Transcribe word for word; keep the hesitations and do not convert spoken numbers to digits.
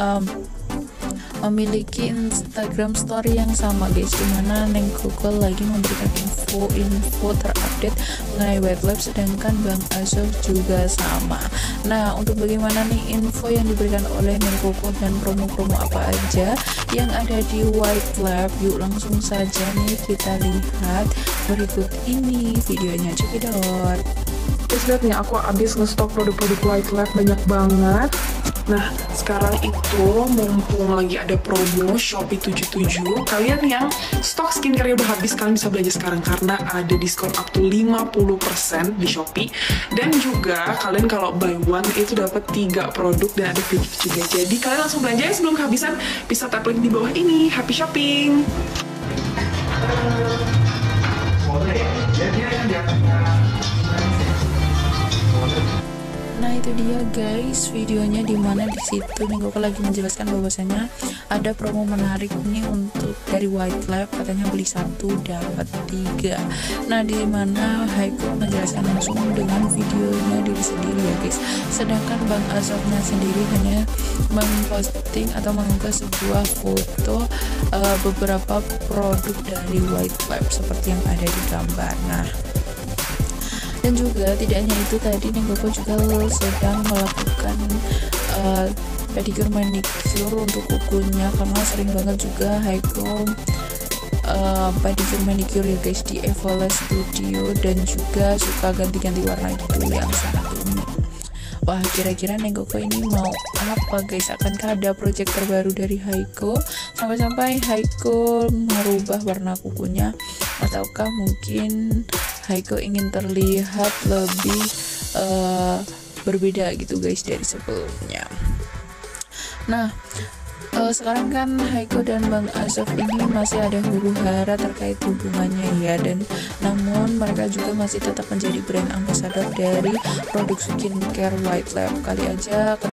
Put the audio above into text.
um, memiliki Instagram story yang sama guys, dimana Neng Koko lagi memberikan info-info terupdate mengenai White Lab, sedangkan Bang Azov juga sama. Nah, untuk bagaimana nih info yang diberikan oleh Neng Koko dan promo-promo apa aja yang ada di White Lab, yuk langsung saja nih kita lihat berikut ini videonya. Cekidot. Terus lihat nih, aku habis ngestok produk-produk White Lab banyak banget. Nah, sekarang itu mumpung lagi ada promo Shopee tujuh puluh tujuh, kalian yang stok skincare udah habis, kalian bisa belanja sekarang karena ada diskon up to lima puluh persen di Shopee. Dan juga kalian kalau buy one itu dapat tiga produk dan ada free gift juga. Jadi kalian langsung belanja sebelum kehabisan, bisa tap link di bawah ini. Happy shopping! Nah, itu dia guys videonya, dimana di situ nih Koko lagi menjelaskan bahwasanya ada promo menarik nih untuk dari White Lab, katanya beli satu dapat tiga. Nah, di mana Haiko menjelaskan langsung dengan videonya diri sendiri ya guys, sedangkan Bang Azovnya sendiri hanya memposting atau mengunggah sebuah foto uh, beberapa produk dari White Lab seperti yang ada di gambar. Nah, dan juga tidak hanya itu, tadi Neng Koko juga sedang melakukan uh, pedicure manicure untuk kukunya, karena sering banget juga Haiko uh, pedicure manicure ya guys di Evola Studio, dan juga suka ganti-ganti warna gitu yang sangat unik. Wah, kira-kira Neng Koko ini mau apa guys? Akankah ada project terbaru dari Haiko sampai-sampai Haiko merubah warna kukunya, ataukah mungkin Haiko ingin terlihat lebih uh, berbeda gitu guys dari sebelumnya. Nah, uh, sekarang kan Haiko dan Bang Azov ini masih ada huru-hara terkait hubungannya ya, dan namun mereka juga masih tetap menjadi brand ambassador dari produk skincare White Lab. Kali aja